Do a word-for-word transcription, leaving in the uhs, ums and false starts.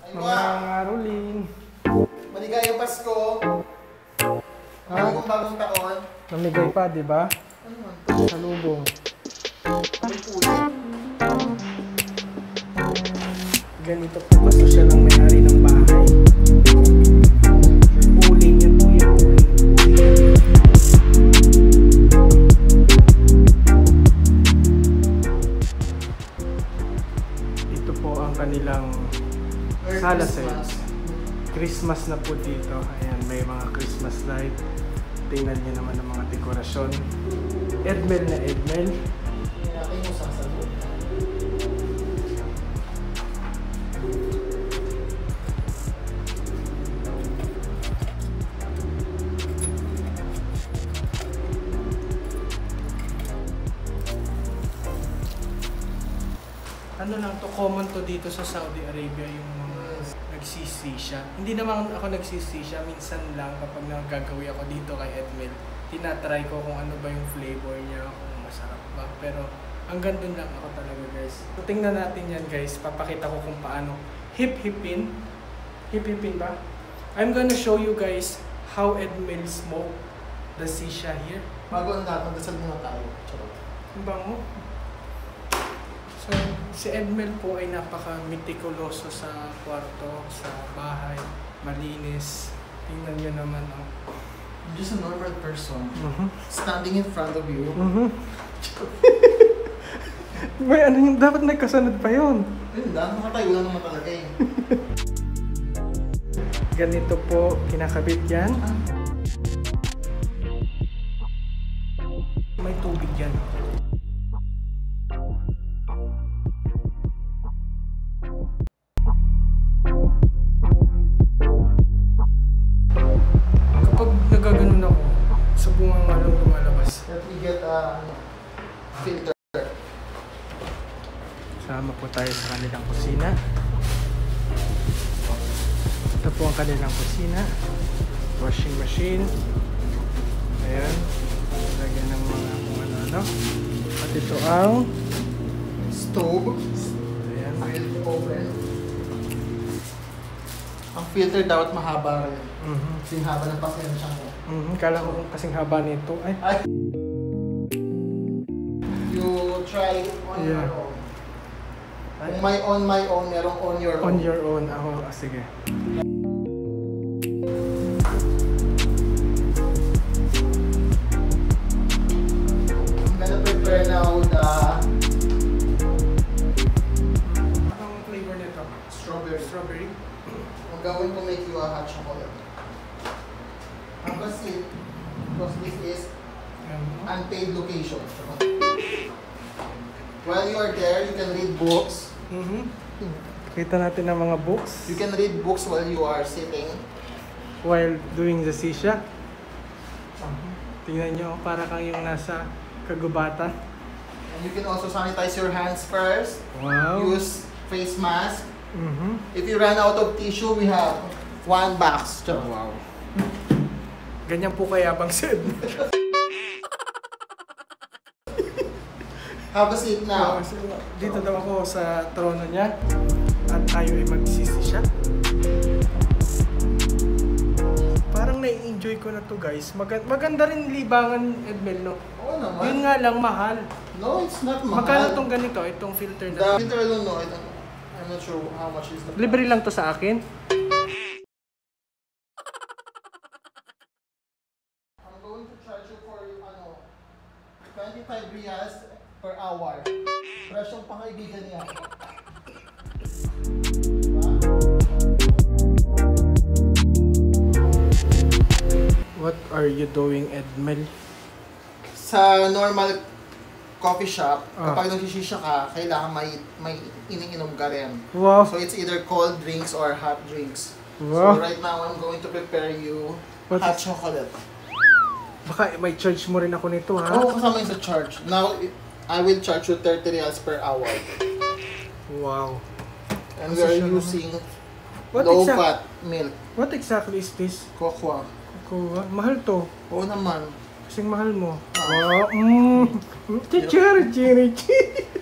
Mga rolling. Maligayang Pasko. Bagong bagong taon. Namigay pa, di ba? Salubong. May pulit. Ganito po kasi siya ng may-ari ng bahay. Puling yan po yan. Ito po ang kanilang sala sales. Christmas na po dito. Ayan, may mga Christmas light. Tingnan niyo naman ang mga dekorasyon. Edmel na Edmel. Kaya kayo mo sasagot. Ano lang to, common to dito sa Saudi Arabia yung mga nagsisisha. Hindi naman ako nagsisisha, minsan lang kapag nagagawin ako dito kay Edmel. Tinatry ko kung ano ba yung flavor niya, kung masarap ba. Pero hanggang dun lang ako talaga guys. So tingnan natin yan guys, papakita ko kung paano hip-hipin. Hip-hipin ba? I'm gonna show you guys how Edmel smoke the shisha here. Bago ang lahat, magdasal muna tayo. Charot. Ang bango. So, si Edmel po ay napaka-mitikuloso sa kwarto, sa bahay, malinis. Tingnan nyo naman, oh. I'm just a normal person, Uh-huh. standing in front of you. Uh-huh. May ano yung dapat nagkasunod pa yun. Ayun lang, nakatayo lang naman talaga eh. Ganito po, kinakabit yan. Ah. May tubig yan. Kapag nagaganon ako, sa bungang malong lumalabas. Let me get a filter. Sama po tayo sa kanilang kusina. Ito po ang kanilang kusina. Washing machine. Ayan. Lagyan ng mga kung ano-ano. At ito ang Stove. ayan. Milk oven. Ang filter dapat mahaba rin. Mhm. Kasing haba ng pasensya ko. Mhm. Kala ko kung kasing haba nito. Ay. Ay! You try on Yeah. your own. Kung may on my own, merong on your own. On your own. Ako. Ah, sige. I'm gonna prepare now the Anong flavor nito? strawberry. Strawberry? I'm going to make you a hot chocolate. Have a seat, because this is Ayan. unpaid location. While you are there, you can read books. Mhm. Kita natin ang mga books You can read books while you are sitting. while doing the shisha. Tingnan nyo, para kang yung nasa kagubatan. And you can also sanitize your hands first. Wow. Use face mask. Mhm. If you run out of tissue, we have one box. Wow. Ganyan po kayabang si Edmel. Have a seat now. Dito daw ako sa trono niya at tayo ay magsisisha. Parang nai-enjoy ko na to guys. Mag maganda rin libangan, Edmel, no? Oo naman. Yun nga lang, mahal. No, it's not mahal. Magkano tong ganito, itong filter The na? filter, I don't know. I don't, I'm not sure how much is the Libre lang to sa akin. I'm going to charge you for ano, twenty-five riyals per hour. Presyong pangaibigan niya. Diba? What are you doing, Edmel? Sa normal coffee shop, Ah. kapag nagsisisya ka, kailangan may, may iniinom ka rin. Wow. So it's either cold drinks or hot drinks. Wow. So right now, I'm going to prepare you What hot is- chocolate. Baka may charge mo rin ako nito, ha? Oo, oh, kasama yung sa charge. Now, I will charge you thirty riyals per hour. Wow. And we Kasi are siya using What low exact- fat milk. What exactly is this? Kokwa. Kuha. Mahal to. Oo naman. Kasing mahal mo. Ah. Wow. Mm. Chichiri, chiri, chiri.